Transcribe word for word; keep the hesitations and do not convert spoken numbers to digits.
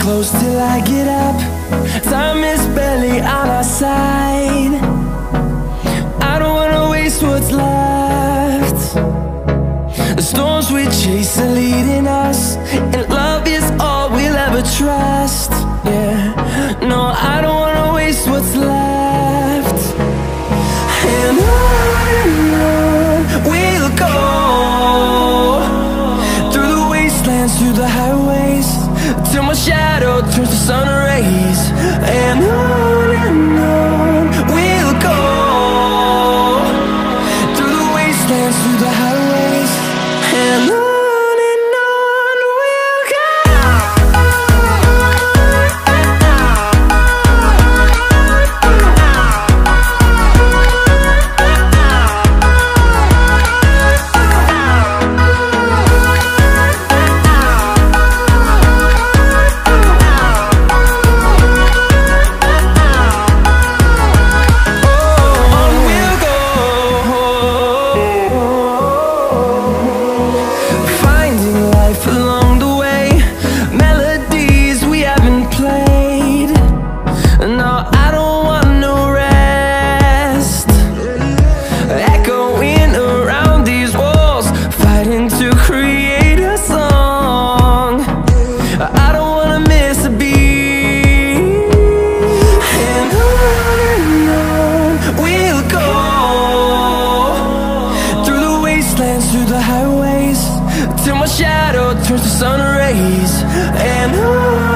close till I get up. Time is barely on our side. I don't wanna waste what's left. The storms we chase are leading us, and love is all we'll ever trust. Yeah, no, I don't wanna waste what's left. And on and on we'll go, through the wastelands, through the highways, till my shadow turns to sun rays. And on and on we'll go, through the wastelands, through the highways, and on. Through the highways, till my shadow turns to sun rays. And on